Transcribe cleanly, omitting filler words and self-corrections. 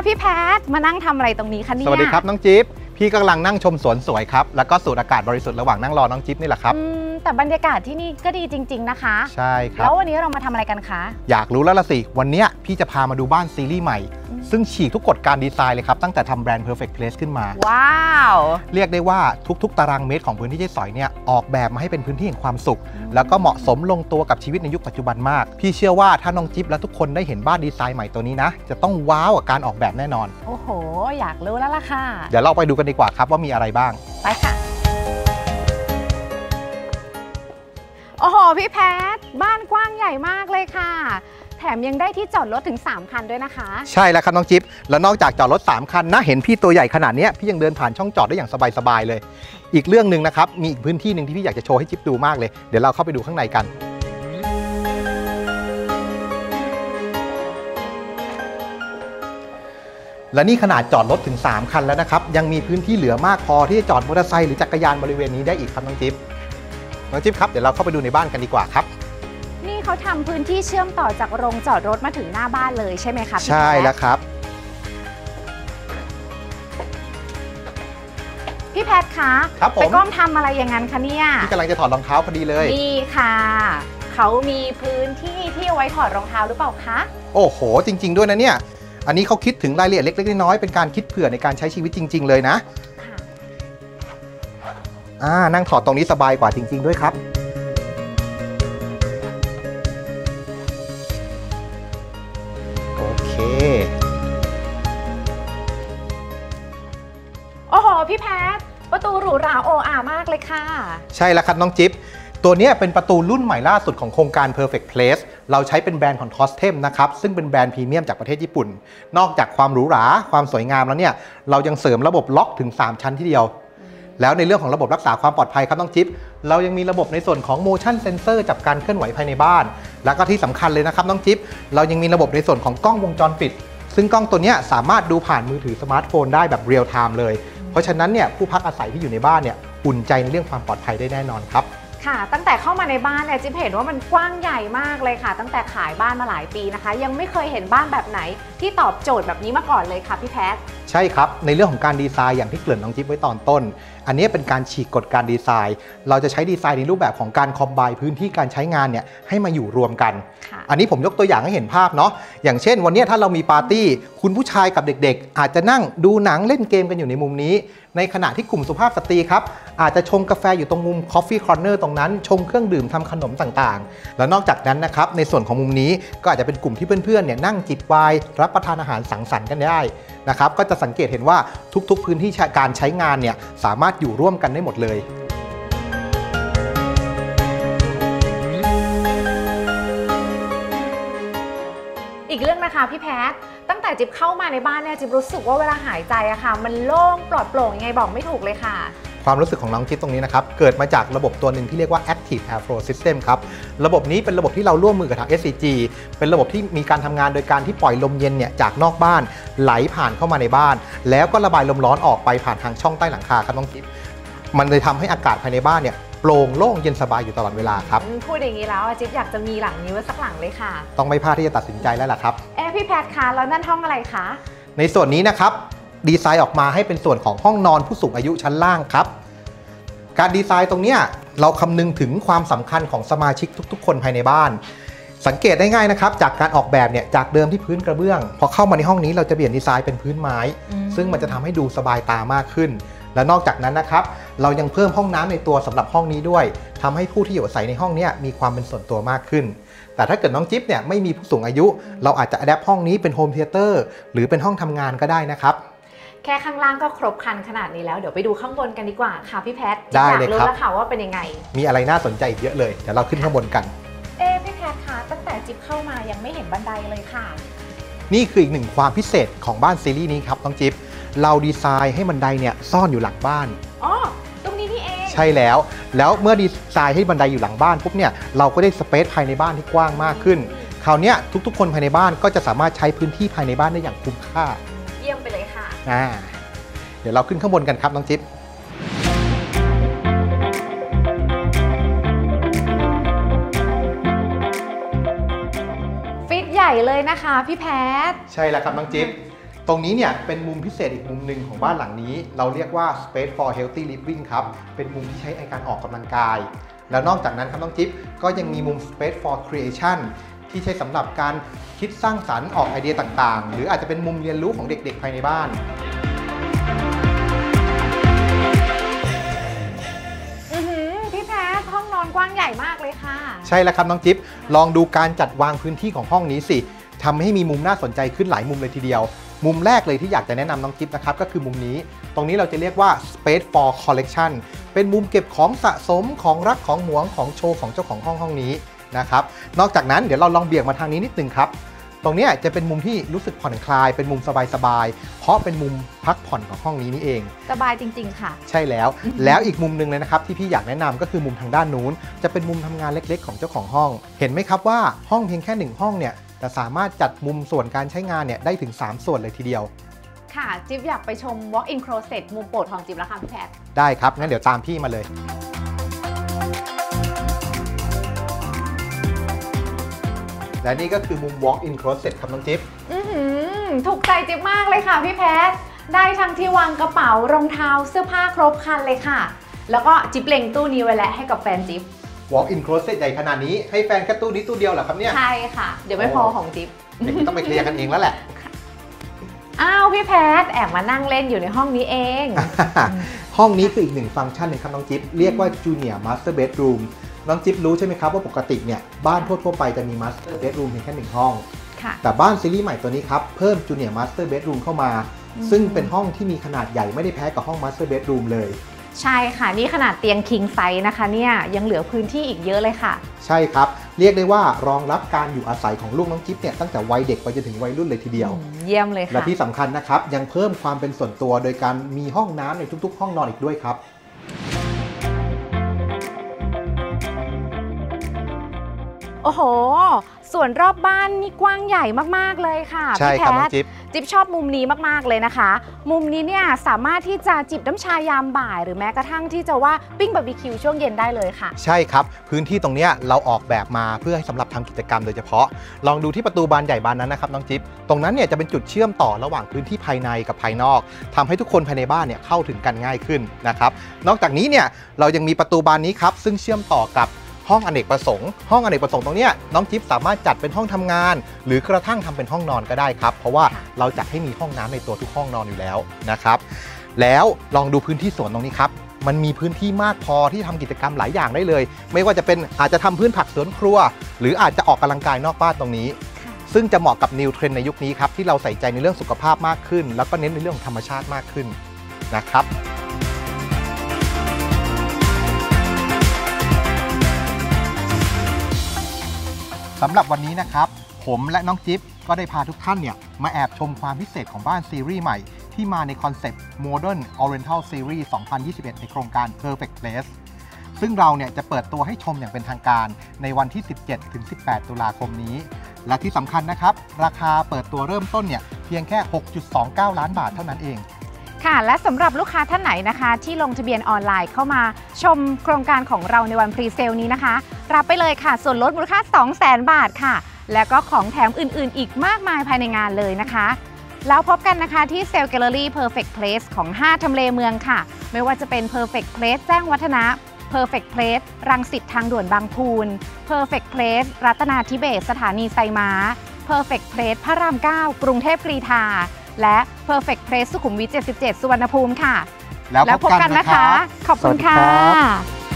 พี่แพทมานั่งทำอะไรตรงนี้คะเนี่ยสวัสดีครับน้องจิ๊บพี่กำลังนั่งชมสวนสวยครับแล้วก็สูดอากาศบริสุทธิ์ระหว่างนั่งรอน้องจิ๊บนี่แหละครับแต่บรรยากาศที่นี่ก็ดีจริงๆนะคะใช่ครับแล้ววันนี้เรามาทำอะไรกันคะอยากรู้แล้วละสิวันนี้พี่จะพามาดูบ้านซีรีส์ใหม่ซึ่งฉีกทุกกฎการดีไซน์เลยครับตั้งแต่ทำแบรนด์ Perfect Place ขึ้นมาว้าวเรียกได้ว่าทุกๆตารางเมตรของพื้นที่ใช้สอยเนี่ยออกแบบมาให้เป็นพื้นที่แห่งความสุขแล้วก็เหมาะสมลงตัวกับชีวิตในยุคปัจจุบันมากพี่เชื่อว่าถ้าน้องจิ๊บและทุกคนได้เห็นบ้านดีไซน์ใหม่ตัวนี้นะจะต้องว้าวกับการออกแบบแน่นอนโอ้โหอยากรู้แล้วล่ะค่ะเดี๋ยวเราไปดูกันดีกว่าครับว่ามีอะไรบ้างไปค่ะโอ้โหพี่แพทบ้านกว้างใหญ่มากเลยค่ะแถมยังได้ที่จอดรถถึง3คันด้วยนะคะใช่แล้วครับน้องจิ๊บแล้วนอกจากจอดรถ3คันนะเห็นพี่ตัวใหญ่ขนาดนี้พี่ยังเดินผ่านช่องจอดได้อย่างสบายๆเลยอีกเรื่องหนึ่งนะครับมีอีกพื้นที่หนึ่งที่พี่อยากจะโชว์ให้จิ๊บดูมากเลยเดี๋ยวเราเข้าไปดูข้างในกันและนี่ขนาดจอดรถถึง3คันแล้วนะครับยังมีพื้นที่เหลือมากพอที่จะจอดมอเตอร์ไซค์หรือจักรยานบริเวณนี้ได้อีกครับน้องจิ๊บครับเดี๋ยวเราเข้าไปดูในบ้านกันดีกว่าครับนี่เขาทำพื้นที่เชื่อมต่อจากโรงจอดรถมาถึงหน้าบ้านเลยใช่ไหมครับใช่แล้วครับพี่แพทคะไปก้มทำอะไรอย่างนั้นคะเนี่ยพี่กำลังจะถอดรองเท้าพอดีเลยนี่ค่ะเขามีพื้นที่ที่เอาไว้ถอดรองเท้าหรือเปล่าคะโอ้โหจริงๆด้วยนะเนี่ยอันนี้เขาคิดถึงรายละเอียดเล็กๆน้อยๆเป็นการคิดเผื่อในการใช้ชีวิตจริงๆเลยนะนั่งถอดตรงนี้สบายกว่าจริงๆด้วยครับโอเคโอ้โหพี่แพทประตูหรูหราโออามากเลยค่ะใช่แล้วครับน้องจิ๊บตัวนี้เป็นประตูรุ่นใหม่ล่าสุดของโครงการ Perfect Place เราใช้เป็นแบรนด์ของ Tostem นะครับซึ่งเป็นแบรนด์พรีเมียมจากประเทศญี่ปุ่นนอกจากความหรูหราความสวยงามแล้วเนี่ยเรายังเสริมระบบล็อกถึง3ชั้นทีเดียวแล้วในเรื่องของระบบรักษาความปลอดภัยครับน้องจิ๊บเรายังมีระบบในส่วนของ motion sensor จับการเคลื่อนไหวภายในบ้านแล้วก็ที่สำคัญเลยนะครับน้องจิ๊บเรายังมีระบบในส่วนของกล้องวงจรปิดซึ่งกล้องตัวนี้สามารถดูผ่านมือถือสมาร์ทโฟนได้แบบเรียลไทม์เลยเพราะฉะนั้นเนี่ยผู้พักอาศัยที่อยู่ในบ้านเนี่ยอุ่นใจในเรื่องความปลอดภัยได้แน่นอนครับค่ะตั้งแต่เข้ามาในบ้านเนี่ยจิ๊บเห็นว่ามันกว้างใหญ่มากเลยค่ะตั้งแต่ขายบ้านมาหลายปีนะคะยังไม่เคยเห็นบ้านแบบไหนที่ตอบโจทย์แบบนี้มาก่อนเลยค่ะพี่แพทใช่ครับในเรื่องของการดีไซน์อย่างที่เกริ่นน้องจิ๊บไว้ตอนต้นอันนี้เป็นการฉีกกฎการดีไซน์เราจะใช้ดีไซน์ในรูปแบบของการคอมไบน์พื้นที่การใช้งานเนี่ยให้มาอยู่รวมกันอันนี้ผมยกตัวอย่างให้เห็นภาพเนาะอย่างเช่นวันนี้ถ้าเรามีปาร์ตี้คุณผู้ชายกับเด็กๆอาจจะนั่งดูหนังเล่นเกมกันอยู่ในมุมนี้ในขณะที่กลุ่มสุภาพสตรีครับอาจจะชงกาแฟอยู่ตรงมุม Coffee Corner ตรงนั้นชงเครื่องดื่มทำขนมต่างๆแล้วนอกจากนั้นนะครับในส่วนของมุมนี้ก็อาจจะเป็นกลุ่มที่เพื่อนๆเนี่ยนั่งจิบไวน์รับประทานอาหารสังสรรค์กันได้นะครับก็จะสังเกตเห็นว่าทุกๆพื้นที่การใช้งานเนี่ยสามารถอยู่ร่วมกันได้หมดเลยอีกเรื่องนะคะพี่แพทตั้งแต่จิ๊บเข้ามาในบ้านเนี่ยจิ๊บรู้สึกว่าเวลาหายใจอะค่ะมันโล่งปลอดโปร่งยังไงบอกไม่ถูกเลยค่ะความรู้สึกของน้องจิ๊บตรงนี้นะครับเกิดมาจากระบบตัวหนึ่งที่เรียกว่า Active Airflow System ครับระบบนี้เป็นระบบที่เราร่วมมือกับทาง SCG เป็นระบบที่มีการทำงานโดยการที่ปล่อยลมเย็นเนี่ยจากนอกบ้านไหลผ่านเข้ามาในบ้านแล้วก็ระบายลมร้อนออกไปผ่านทางช่องใต้หลังคาครับน้องจิ๊บมันเลยทำให้อากาศภายในบ้านเนี่ยโปร่งโล่งเย็นสบายอยู่ตลอดเวลาครับพูดอย่างนี้แล้วจิ๊บอยากจะมีหลังนี้ไว้สักหลังเลยค่ะต้องไม่พลาดที่จะตัดสินใจแล้วล่ะครับพี่แพทคะแล้วนั่นห้องอะไรคะในส่วนนี้นะครับดีไซน์ออกมาให้เป็นส่วนของห้องนอนผู้สูงอายุชั้นล่างครับการดีไซน์ตรงนี้เราคำนึงถึงความสำคัญของสมาชิกทุกๆคนภายในบ้านสังเกตได้ง่ายนะครับจากการออกแบบเนี่ยจากเดิมที่พื้นกระเบื้องพอเข้ามาในห้องนี้เราจะเปลี่ยนดีไซน์เป็นพื้นไม้ซึ่งมันจะทำให้ดูสบายตามากขึ้นและนอกจากนั้นนะครับเรายังเพิ่มห้องน้ำในตัวสำหรับห้องนี้ด้วยทำให้ผู้ที่อยู่อาศัยในห้องนี้มีความเป็นส่วนตัวมากขึ้นแต่ถ้าเกิดน้องจิ๊บเนี่ยไม่มีผู้สูงอายุเราอาจจะอัดแอปห้องนี้เป็นโฮมเธียเตอร์หรือเป็นห้องทำงานก็ได้นะครับแค่ข้างล่างก็ครบครันขนาดนี้แล้วเดี๋ยวไปดูข้างบนกันดีกว่าค่ะพี่แพทได้เลยครับอยากรู้แล้วค่ะว่าเป็นยังไงมีอะไรน่าสนใจอีกเยอะเลยเดี๋ยวเราขึ้นข้างบนกันพี่แพทคะตั้งแต่จิ๊บเข้ามายังไม่เห็นบันไดเลยค่ะนี่คืออีกหนึ่งความพิเศษของบ้านซีรีส์นี้ครับน้องจิ๊บเราดีไซน์ให้บันไดเนี่ยซ่อนอยู่หลังบ้านตรงนี้นี่เองใช่แล้วเมื่อดีไซน์ให้บันไดอยู่หลังบ้านปุ๊บเนี่ยเราก็ได้สเปซภายในบ้านที่กว้างมากขึ้นคราวนี้ทุกๆคนภายในบ้านก็จะสามารถใช้พื้นที่ภายในบ้านได้อย่างคุ้มค่าเยี่ยมไปเลยค่ะเดี๋ยวเราขึ้นข้างบนกันครับน้องจิ๊บฟิตใหญ่เลยนะคะพี่แพทใช่แล้วครับน้องจิ๊บตรงนี้เนี่ยเป็นมุมพิเศษอีกมุมหนึ่งของบ้านหลังนี้เราเรียกว่า Space for Healthy Living ครับเป็นมุมที่ใช้ในการออกกำลังกายแล้วนอกจากนั้นครับน้องจิ๊บก็ยังมีมุม Space for Creation ที่ใช้สำหรับการคิดสร้างสรรค์ออกไอเดียต่างๆหรืออาจจะเป็นมุมเรียนรู้ของเด็กๆภายในบ้านพี่แพทห้องนอนกว้างใหญ่มากเลยค่ะใช่แล้วครับน้องจิ๊บลองดูการจัดวางพื้นที่ของห้องนี้สิทำให้มีมุมน่าสนใจขึ้นหลายมุมเลยทีเดียวมุมแรกเลยที่อยากจะแนะนำน้องจิ๊บนะครับก็คือมุมนี้ตรงนี้เราจะเรียกว่า Space for Collection เป็นมุมเก็บของสะสมของรักของหวงของโชว์ของเจ้าของห้องนี้นะครับนอกจากนั้นเดี๋ยวเราลองเบี่ยงมาทางนี้นิดนึงครับตรงนี้จะเป็นมุมที่รู้สึกผ่อนคลายเป็นมุมสบายๆเพราะเป็นมุมพักผ่อนของห้องนี้นี่เองสบายจริงๆค่ะใช่แล้วแล้วอีกมุมหนึ่งเลยนะครับที่พี่อยากแนะนำก็คือมุมทางด้านนู้นจะเป็นมุมทำงานเล็กๆของเจ้าของห้องเห็นไหมครับว่าห้องเพียงแค่1ห้องเนี่ยแต่สามารถจัดมุมส่วนการใช้งานเนี่ยได้ถึง3ส่วนเลยทีเดียวค่ะจิ๊บอยากไปชม Walk-in Closet มุมโปรดของจิ๊บแล้วค่ะพี่แพทได้ครับงั้นเดี๋ยวตามพี่มาเลยและนี่ก็คือมุม Walk-in Closet ครับน้องจิ๊บถูกใจจิ๊บมากเลยค่ะพี่แพทได้ทั้งที่วางกระเป๋ารองเท้าเสื้อผ้าครบครันเลยค่ะแล้วก็จิ๊บเล็งตู้นี้ไว้แล้วให้กับแฟนจิ๊บ Walk-in Closet ใหญ่ขนาดนี้ให้แฟนแค่ตู้นี้ตู้เดียวเหรอครับเนี่ยใช่ค่ะเดี๋ยวไม่พอของจิ๊บเดี๋ยวต้องไปเคลียร์กันเองแล้วแหละอ้าวพี่แพทแอบมานั่งเล่นอยู่ในห้องนี้เองห้องนี้คืออีกหนึ่งฟังก์ชันหนึ่งครับน้องจิ๊บเรียกว่า Junior Master Bedroom น้องจิ๊บรู้ใช่ไหมครับว่าปกติเนี่ยบ้านทั่วๆไปจะมี Master Bedroom เพียงแค่1ห้องแต่บ้านซีรีส์ใหม่ตัวนี้ครับเพิ่ม Junior Master Bedroom เข้ามาซึ่งเป็นห้องที่มีขนาดใหญ่ไม่ได้แพ้กับห้อง Master Bedroom เลยใช่ค่ะนี่ขนาดเตียง King Size นะคะเนี่ยยังเหลือพื้นที่อีกเยอะเลยค่ะใช่ครับเรียกได้ว่ารองรับการอยู่อาศัยของลูกน้องจิ๊บเนี่ยตั้งแต่วัยเด็กไปจนถึงวัยรุ่นเลยทีเดียวเยี่ยมเลยค่ะและที่สำคัญนะครับยังเพิ่มความเป็นส่วนตัวโดยการมีห้องน้ำในทุกๆห้องนอนอีกด้วยครับโอ้โหส่วนรอบบ้านนี่กว้างใหญ่มากๆเลยค่ะใช่ครับน้องจิ๊บจิ๊บชอบมุมนี้มากๆเลยนะคะมุมนี้เนี่ยสามารถที่จะจิบน้ำชายามบ่ายหรือแม้กระทั่งที่จะว่าปิ้งบาร์บีคิวช่วงเย็นได้เลยค่ะใช่ครับพื้นที่ตรงนี้เราออกแบบมาเพื่อให้สำหรับทำกิจกรรมโดยเฉพาะลองดูที่ประตูบานใหญ่บานนั้นนะครับน้องจิ๊บตรงนั้นเนี่ยจะเป็นจุดเชื่อมต่อระหว่างพื้นที่ภายในกับภายนอกทำให้ทุกคนภายในบ้านเนี่ยเข้าถึงกันง่ายขึ้นนะครับนอกจากนี้เนี่ยเรายังมีประตูบานนี้ครับซึ่งเชื่อมต่อกับห้องอเนกประสงค์ห้องอเนกประสงค์ตรงนี้น้องจิ๊บสามารถจัดเป็นห้องทำงานหรือกระทั่งทำเป็นห้องนอนก็ได้ครับเพราะว่าเราจัดให้มีห้องน้ำในตัวทุกห้องนอนอยู่แล้วนะครับแล้วลองดูพื้นที่สวนตรงนี้ครับมันมีพื้นที่มากพอที่ทำกิจกรรมหลายอย่างได้เลยไม่ว่าจะเป็นอาจจะทำพื้นผักสวนครัวหรืออาจจะออกกำลังกายนอกบ้านตรงนี้ซึ่งจะเหมาะกับนิวเทรนด์ในยุคนี้ครับที่เราใส่ใจในเรื่องสุขภาพมากขึ้นแล้วก็เน้นในเรื่องของธรรมชาติมากขึ้นนะครับสำหรับวันนี้นะครับผมและน้องจิ๊บก็ได้พาทุกท่านเนี่ยมาแอบชมความพิเศษของบ้านซีรีส์ใหม่ที่มาในคอนเซปต์ Modern Oriental Series 2021 ในโครงการ Perfect Place ซึ่งเราเนี่ยจะเปิดตัวให้ชมอย่างเป็นทางการในวันที่ 17-18 ตุลาคมนี้และที่สำคัญนะครับราคาเปิดตัวเริ่มต้นเนี่ยเพียงแค่ 6.29 ล้านบาทเท่านั้นเองค่ะและสำหรับลูกค้าท่านไหนนะคะที่ลงทะเบียนออนไลน์เข้ามาชมโครงการของเราในวันพรีเซลนี้นะคะรับไปเลยค่ะส่วนลดมูลค่า 200,000 บาทค่ะแล้วก็ของแถมอื่นๆอีกมากมายภายในงานเลยนะคะแล้วพบกันนะคะที่เซลล์แกลเลอรี่ Perfect Place ของ5ทำเลเมืองค่ะไม่ว่าจะเป็น Perfect Place แจ้งวัฒนะ Perfect Place รังสิตทางด่วนบางพูน Perfect Place รัตนาธิเบศรสถานีไซม้า Perfect Place พระราม 9 กรุงเทพกรีฑาและ Perfect Place สุขุมวิท 77 สุวรรณภูมิค่ะแล้วพบกันนะคะขอบคุณค่ะ